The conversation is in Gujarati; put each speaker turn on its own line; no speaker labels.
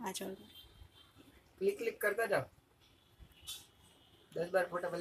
आ जाओ।
क्लिक क्लिक करता जाओ, 10 बार फोटो